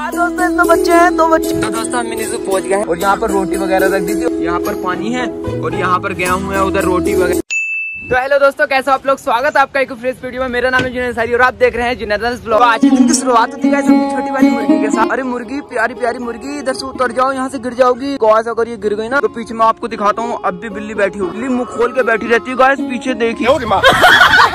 दोस्तों इसमें बच्चे हैं, 2 बच्चे। तो दोस्तों हम मिनी ज़ू पहुंच गए हैं और यहाँ पर रोटी वगैरह रख दी थी। यहाँ पर पानी है और यहाँ पर गया हूँ मैं उधर रोटी वगैरह। तो हेलो दोस्तों, कैसे आप लोग? स्वागत है आपका एक फ्रेश वीडियो में। मेरा नाम है जुनैद अंसारी और आप देख रहे हैं जुनैद व्लॉग। आज के दिन की शुरुआत होती है अपनी छोटी वाली मुर्गी के साथ। अरे मुर्गी, प्यारी प्यारी मुर्गी, इधर से उतर जाओ, यहाँ से गिर जाओगी। गाइस अगर ये गिर गई ना तो पीछे मैं आपको दिखाता हूँ। अब भी बिल्ली बैठी हुई, बिल्ली मुँह खोल के बैठी रहती है। गाइस पीछे देखिए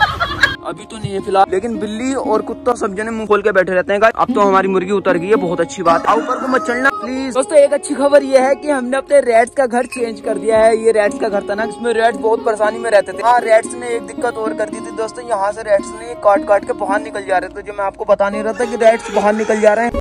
अभी तो नहीं है फिलहाल, लेकिन बिल्ली और कुत्ता सब जने मुंह खोल के बैठे रहते हैं। अब तो हमारी मुर्गी उतर गई है, बहुत अच्छी बात। ऊपर को मत चढ़ना प्लीज। दोस्तों एक अच्छी खबर ये है कि हमने अपने रेट्स का घर चेंज कर दिया है। ये रेट्स का घर था ना, जिसमें रेट्स बहुत परेशानी में रहते थे। हाँ, रेट्स ने एक दिक्कत और कर दी थी दोस्तों। यहाँ से रेट्स ने काट काट के बाहर निकल जा रहे थे, जो मैं आपको बता नहीं रहा था कि रेट्स बाहर निकल जा रहे हैं।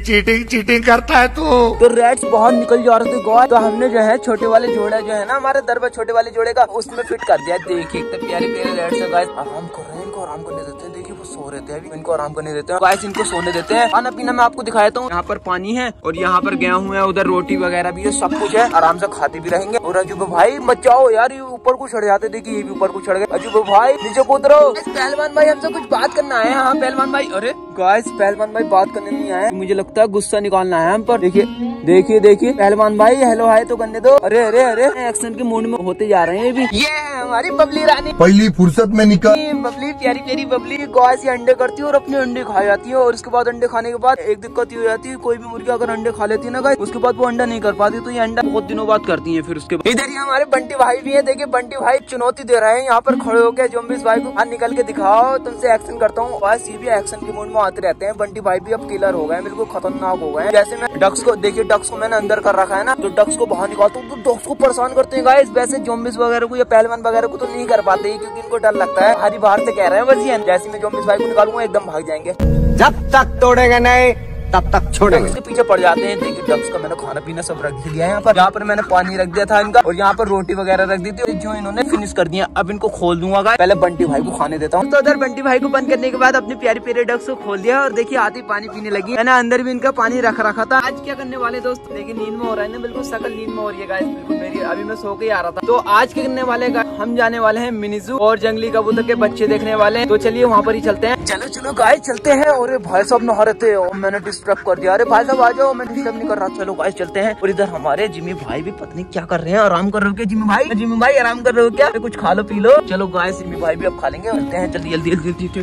चीटिंग करता है तो रेट्स बाहर निकल जा रहे थे गाइस। तो हमने जो है छोटे वाले जोड़े जो है ना हमारे दर पर, छोटे वाले जोड़े का उसमें फिट कर दिया। देखिए कितने प्यारे प्यारे रेट्स है गाइस। आराम कर रहे हैं, इनको आराम करने देते हैं। देखिए वो सो रहे थे, अभी इनको आराम करने देते हैं गाइस। इनको सोने देते हैं। खाना पीना मैं आपको दिखाया हूँ। यहाँ पर पानी है और यहाँ पर गया हूँ, उधर रोटी वगैरह भी है, सब कुछ है। आराम से खाते भी रहेंगे। और अजूबा भाई मत जाओ यार, ये ऊपर को चढ़ जाते। देखिए ये भी ऊपर को चढ़ गए। अजूबा भाई नीचे को उतरो। पहलवान भाई हमसे कुछ बात करना है। हाँ पहलवान भाई। अरे गाइस पहलवान भाई बात करने नहीं आए, मुझे लगता है गुस्सा निकालना है हम पर। देखिए देखिए देखिए पहलवान भाई हेलो हाय तो करने दो। अरे अरे अरे एक्शन के मूड में होते जा रहे हैं। ये है हमारी बबली रानी, पहली फुर्सत में निकल। बबली प्यारी प्यारी बबली गाइस, ये अंडे करती है और अपने अंडे खा जाती है। और उसके बाद अंडे खाने के बाद एक दिक्कत हो जाती है, कोई भी मुर्गी अगर अंडे खा लेती है ना गाइस, उसके बाद वो अंडा नहीं कर पाती। तो ये अंडा बहुत दिनों बाद करती है। फिर उसके बाद इधर ही हमारे बंटी भाई भी है। देखिए बंटी भाई चुनौती दे रहे हैं, यहाँ पर खड़े होकर ज़ॉम्बीज़ भाई को निकल के दिखाओ, तुमसे एक्शन करता हूँ। बस ये भी एक्शन के मूड में आते रहते हैं। बंटी भाई भी अब किलर हो गए, बिल्कुल खतरनाक हो गए। जैसे मैं डक्स को देखिए, डक्स को मैंने अंदर कर रखा है ना, तो डक्स को बाहर निकालता हूँ तो डक्स को परेशान करते हैं गाइस। वैसे ज़ॉम्बीज़ वगैरह को या पहलवान वगैरह को तो नहीं कर पाते, क्योंकि इनको डर लगता है। हरी बाहर से कह रहे हैं बस ये, जैसे मैं ज़ॉम्बीज़ भाई को निकालूंगा एकदम भाग जाएंगे। जब तक तोड़ेगा नहीं तब तक छोड़ेंगे। इसके पीछे पड़ जाते हैं। देखिए डक्स का मैंने खाना पीना सब रख दिया है। यहाँ पर मैंने पानी रख दिया था इनका, और यहाँ पर रोटी वगैरह रख दी थी, जो इन्होंने फिनिश कर दिया। अब इनको खोल दूंगा गाइस। पहले बंटी भाई को खाने देता हूँ। तो उधर बंटी भाई को बंद करने के बाद अपने प्यारे प्यारे डक्स को खोल दिया और देखिए आती पानी पीने लगी। मैंने अंदर भी इनका पानी रख रखा था। आज क्या करने वाले दोस्त, देखिए नींद में हो रहा है ना, बिल्कुल सकल नींद में हो रही है गाइस, बिल्कुल मेरी। अभी मैं सो के ही आ रहा था। तो आज के करने वाले हम जाने वाले हैं मिनी ज़ू और जंगली कबूतर के बच्चे देखने वाले हैं। तो चलिए वहाँ पर ही चलते हैं। चलो चलो गाइस चलते हैं। और भाई साहब नहा रहे थे और मैंने डिस्टर्ब कर दिया। अरे भाई साहब आ जाओ, मैं डिस्टर्ब नहीं कर रहा। चलो गाइस चलते हैं। और इधर हमारे जिम्मी भाई भी पता नहीं क्या कर रहे हैं। आराम कर रहे हो क्या जिम्मी भाई? जिम्मी भाई आराम कर रहे हो क्या? कुछ खा लो पी लो। चलो गाइस जिम्मी भाई भी अब खा लेंगे। चलते हैं जल्दी जल्दी जल्दी जल्दी।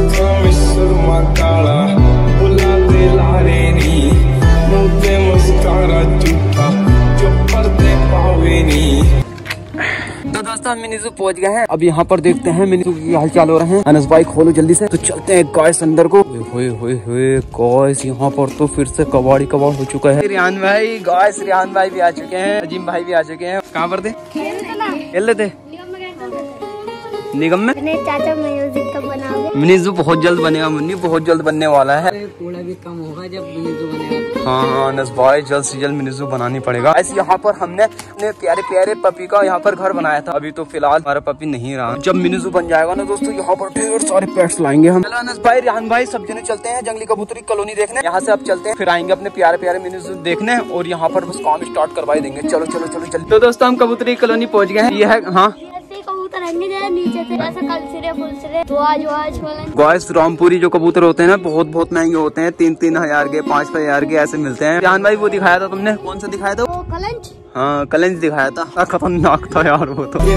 तो दोस्तों हम मिनी ज़ू पहुंच गए हैं। अब यहाँ पर देखते हैं मिनी ज़ू की हाल चाल हो रहे हैं। अनस भाई खोलो जल्दी से। तो चलते हैं गाइस अंदर को। गाइस यहाँ पर तो फिर से कबाड़ी कबाड़ हो चुका है। रियान भाई, गाइस रियान भाई भी आ चुके हैं, अजीम भाई भी आ चुके हैं। कहाँ पर थे? खेल रहे थे निगम में। चाचा म्यूजिक कब बनाओगे? मिनी ज़ू बहुत जल्द बनेगा मुन्नी, बहुत जल्द बनने वाला है। कूड़ा भी कम होगा जब मिनी ज़ू बनेगा। हाँ अनस भाई जल्द से जल्द मिनी ज़ू बनानी पड़ेगा। ऐसे यहाँ पर हमने अपने प्यारे प्यारे पपी का यहाँ पर घर बनाया था। अभी तो फिलहाल हमारा पपी नहीं रहा। जब मिनी ज़ू बन जाएगा ना दोस्तों, यहाँ पर ढेर सारे पेट्स लाएंगे हम। अनस भाई, रिहान भाई सब जने चलते हैं जंगली कबूतरी कॉलोनी देखने। यहाँ से अब चलते हैं, फिर आएंगे अपने प्यारे प्यारे मिनी ज़ू देखने और यहाँ पर बस काम स्टार्ट करवाई देंगे। चलो चलो चलो चलो। तो दोस्तों हम कबूतरी कॉलोनी पहुँच गए हैं। ये है हाँ नीचे से ऐसा कलसिरे फुलसिरे गाइस, रामपुरी जो कबूतर होते हैं ना बहुत महंगे होते हैं। 3-3 हजार के, 5-5 हजार के ऐसे मिलते हैं। जान भाई वो दिखाया था तुमने, कौन सा दिखाया था? कलंच। हाँ कलंच दिखाया था, खतरनाक था यार वो तो।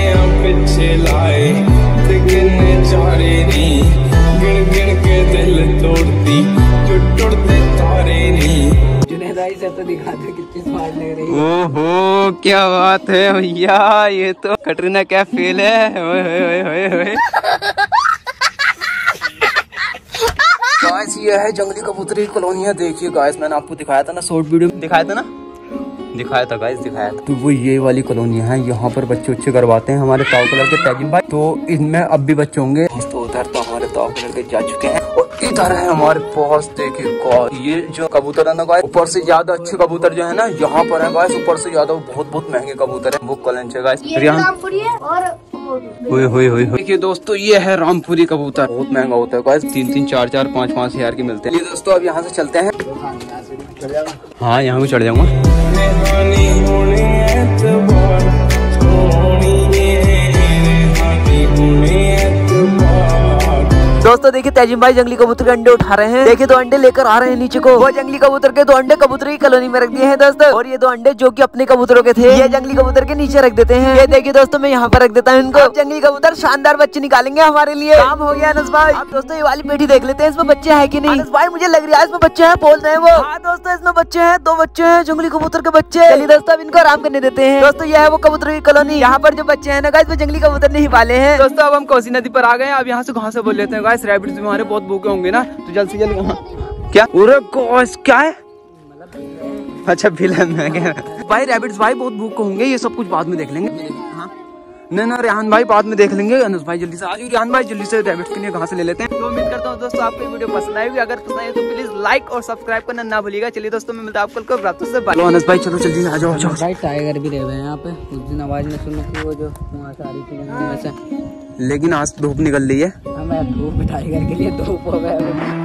तो दिखा दो कितनी स्मार्ट लग रही है। ओहो क्या बात है भैया, ये तो कटरीना कैफ फेल है। गाइस ये है जंगली कबूतरी कॉलोनी। देखिए गाइस, मैंने आपको दिखाया था ना, शॉर्ट वीडियो दिखाया था ना, दिखाया था गाइस, दिखाया था। तो वो ये वाली कॉलोनी है। यहाँ पर बच्चे उच्चे करवाते हैं हमारे ताऊ कलर के ताजिम भाई। तो इनमें अब भी बच्चे होंगे। तो उधर तो हमारे ताऊ कलर के जा चुके हैं और इधर है हमारे पास। देखिए ये जो कबूतर है ना गाइस, ऊपर से ज्यादा अच्छे कबूतर जो है ना यहाँ पर है गाइस। ऊपर से ज्यादा बहुत महंगे कबूतर है। वो कलंच है गाइस। देखिए दोस्तों ये है रामपुरी कबूतर, बहुत महंगा होता है गाइस। 3-3, 4-4, 5-5 हजार के मिलते हैं। ये दोस्तों अब यहाँ से चलते हैं। हाँ यहाँ भी चढ़ जाऊंगा। तो दोस्तों देखिए तेजिम भाई जंगली कबूतर के अंडे उठा रहे हैं। देखिए 2 अंडे लेकर आ रहे हैं नीचे को। वो जंगली कबूतर के 2 अंडे कबूतर की कॉलोनी में रख दिए हैं दोस्तों। और ये 2 अंडे जो कि अपने कबूतरों के थे ये जंगली कबूतर के नीचे रख देते हैं। ये देखिए दोस्तों मैं यहाँ पर रख देता हूँ इनको। अब जंगली कबूतर शानदार बच्चे निकालेंगे हमारे लिए। काम हो गया अनस भाई। अब दोस्तों ये वाली पेटी देख लेते हैं इसमें बच्चे हैं कि नहीं। अनस भाई मुझे लग रहा है इसमें बच्चे हैं, बोल रहे हैं वो। हाँ दोस्तों इसमें बच्चे हैं, 2 बच्चे हैं जंगली कबूतर के बच्चे। चलिए दोस्तों अब इनको आराम करने देते हैं। दोस्तों ये है वो कबूतर की कॉलोनी। यहाँ पर जो बच्चे हैं ना गाइस वो जंगली कबूतर नहीं पाले हैं। दोस्तों अब हम कोसी नदी पर आ गए। अब यहाँ से घास से बोल लेते हैं गाइस। रैबिट्स भी हमारे बहुत भूखे होंगे ना, तो जल्द से जल्द क्या क्या है। अच्छा फिल्म भाई रैबिट्स भाई बहुत भूखे होंगे, ये सब कुछ बाद में देख लेंगे। हाँ ना रेहान भाई बाद में देख लेंगे। अनस भाई जल्दी से आज रेहान भाई जल्दी से रैबिट्स के लिए घास ले लेते हैं। तो उम्मीद करता हूँ दोस्तों आपको वीडियो पसंद आएगी। अगर पसंद आए तो प्लीज लाइक और सब्सक्राइब करना ना भूलिएगा। चलिए दोस्तों मैं मिलता हूँ आपको रातों से। चलो अनस भाई चलो जल्दी आ जाओ। भाई टाइगर भी रह गए यहाँ पे, उस दिन आवाज में सुनी थी वो जो वहाँ से आ रही थी वैसे। लेकिन आज धूप निकल रही है। मैं धूप टाइगर के लिए धूप हो गया।